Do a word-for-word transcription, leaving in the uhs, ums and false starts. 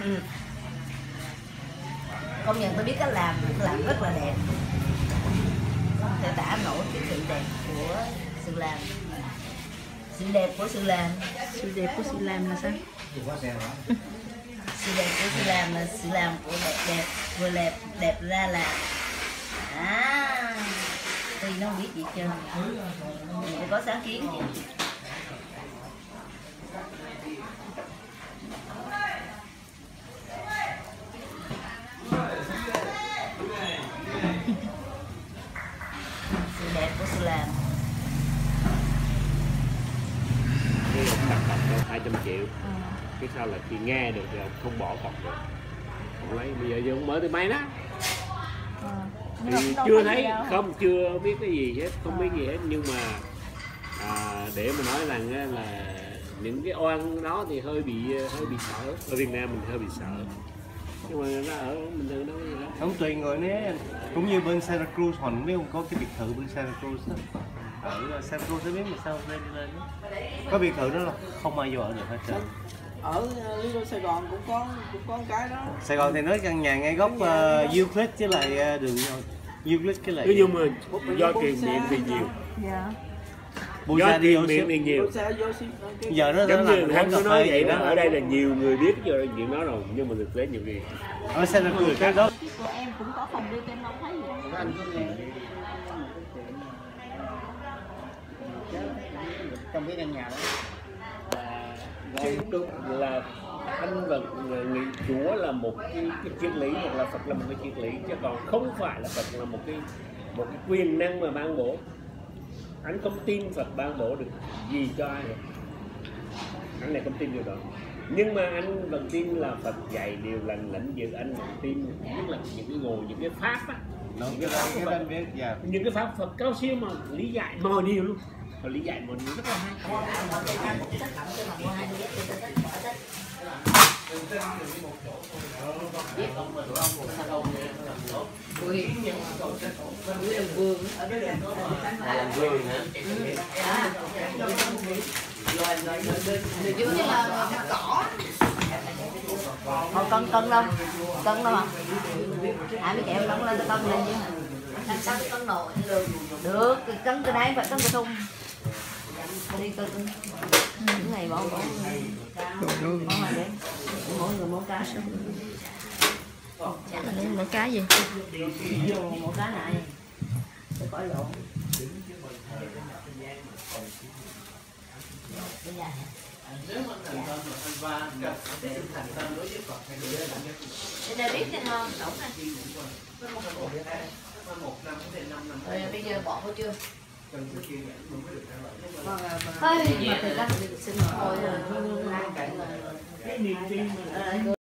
Ừ. Công nhận tôi biết cách làm, làm rất là đẹp, không thể tả nổi cái sự đẹp của sự làm. Sự đẹp của sự làm. Sự đẹp của sự làm là sao? Sự đẹp của sự làm là sự làm của đẹp, đẹp vừa đẹp đẹp ra là à, tuy nó không biết gì chưa, mình phải có sáng kiến chứ. Sự đẹp của sự làm. Cái ông đặt cọc cho hai trăm triệu, ừ. Cái sau là chị nghe được thì ông không bỏ cọc được, ông lấy bây giờ giờ ông mở từ máy đó, ừ. Thì chưa thấy không, chưa biết cái gì hết, không biết gì hết, nhưng mà à, để mà nói rằng là những cái oan đó thì hơi bị hơi bị sợ, ở Việt Nam mình hơi bị sợ, nhưng mà nó ở mình thường đâu gì đó. Không tùy người nữa, cũng như bên Santa Cruz họ biết không, có cái biệt thự bên Santa Cruz đó. Ở Santa Cruz biết mà sao lên lên đó. Có biệt thự đó là không ai vô ở được hết trơn. Ở Lý Đô Sài Gòn cũng có cũng có cái đó. Sài Gòn thì nói căn nhà ngay góc uh, Euclid với lại uh, đường Euclid cái lại. Nhưng mà do tiền điện thì nhiều. Dạ. Do tiền điện thì nhiều. Giờ nó giống như hắn có nói vậy đó, ở đây là nhiều người biết về chuyện đó rồi, nhưng mà thực tế nhiều người. Ở Santa Cruz cái đó. Của em cũng có phòng đi em không thấy gì. Anh có nghe trong cái căn nhà đó Chứ đúng là anh và người Chúa là một cái, cái triết lý, hoặc là Phật là một cái triết lý, chứ còn không phải là Phật là một cái một cái quyền năng mà ban bố. Anh không tin Phật ban bố được gì cho ai hết, anh này không tin điều đó. Nhưng mà anh vẫn tin là Phật dạy điều lành lãnh giữ, anh vẫn tin nhất là những cái ngồi những cái pháp á, những cái pháp Phật, những cái pháp Phật cao siêu mà lý giải mọi điều luôn, và lý giải mọi điều rất là hay. Giống như là cỏ. Còn cân cân đâu, cân đâu hả? À mấy kẹo đóng lên cân lên chứ. Làm sao cái cân nồi được? Được, cân từ đây phải cân từ thùng. Đi cân những ngày bỏ bỏ. Bỏ ngoài đấy. Mỗi người mỗi cá. Chắc là lấy mỗi cá gì? Mỗi cá này. Để khỏi lộn. nếu mà thành tâm mà anh va để thành tâm đối với Phật hay đối với bạn để đây biết thêm hơn đổ này một năm đến năm năm rồi bây giờ bỏ vô chưa cần phải kia mình mới được trả lời. Thôi mà thời gian mình được xin lỗi rồi Cái niềm tin